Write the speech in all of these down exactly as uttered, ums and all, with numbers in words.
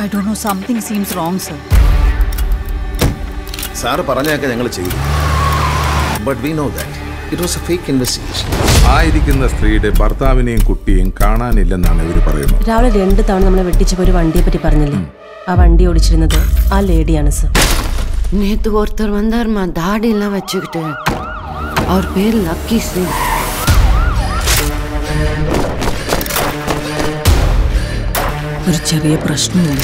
I don't know, something seems wrong, sir. Sir, പറഞ്ഞൊക്കെ ഞങ്ങൾ ചെയ്തു. But we know that it was a fake investigation. ആയിരിക്കുന്ന സ്ത്രീയുടെ ഭർത്താവിനെയും കുട്ടിയെയും കാണാനില്ലെന്നാണ് ഇവർ പറയുന്നത്. രാവിലെ രണ്ട് തവണ നമ്മളെ വെട്ടിച്ചപ്പോൾ ഒരു വണ്ടിയെ പറ്റി പറഞ്ഞില്ലേ? ആ വണ്ടി ഓടിച്ചിരുന്നത് ആ ലേഡിയാണ് സർ. നേത്ത് ഓർത്തർ വന്നാർമാ ദാടിയെല്ലാം വെച്ചുകിട്ട് അവർ പേര് ലക്കി സിംഗ്. ഒരു ചെറിയ പ്രശ്നമുണ്ട്.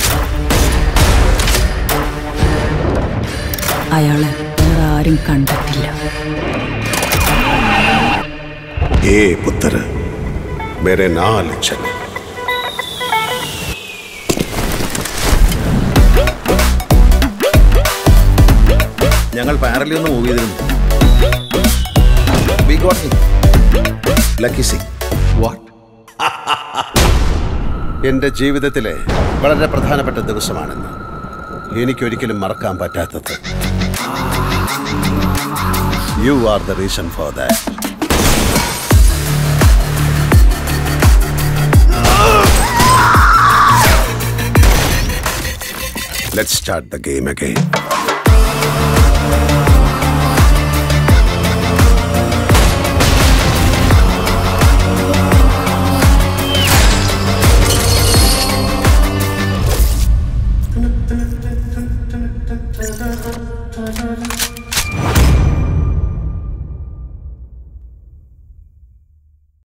അയാളെ വേറെ ആരും കണ്ടിട്ടില്ല. ഏ പുത്ര മേരെ നാല് ചല. ഞങ്ങൾ പാരലി ഒന്ന് മൂവ് ചെയ്തിരുന്നു. We got him. Lucky Singh. What? എൻ്റെ ജീവിതത്തിലെ വളരെ പ്രധാനപ്പെട്ട ദിവസമാണെന്ന് എനിക്കൊരിക്കലും മറക്കാൻ പറ്റാത്തത്. You are the reason for that. Let's start the game again.